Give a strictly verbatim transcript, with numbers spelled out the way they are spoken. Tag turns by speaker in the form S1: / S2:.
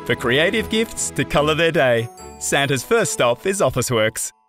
S1: For creative gifts to colour their day, Santa's first stop is Officeworks.